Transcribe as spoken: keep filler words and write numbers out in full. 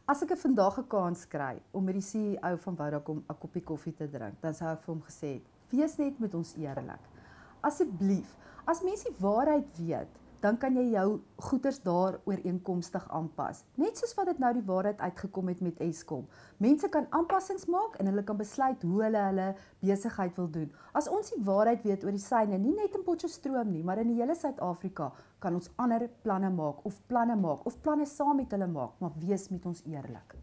As ek vandag 'n kans kry om met die C E O van Vodacom 'n koppie koffie te drink, dan sou ek vir hom gesê het, wees net met ons eerlik. Asseblief, as mense die waarheid weet, dan kan jy jou goeders daar ooreenkomstig aanpas. Net soos wat dit nou die waarheid uitgekom het met Eskom. Mense kan aanpassings maak en hulle kan besluit hoe hulle hulle besigheid wil doen. As ons die waarheid weet oor die syne, nie net in Potchefstroom nie, maar in die hele Suid-Afrika, kan ons ander planne maak, of planne maak, of planne saam met hulle maak, maar wees met ons eerlik.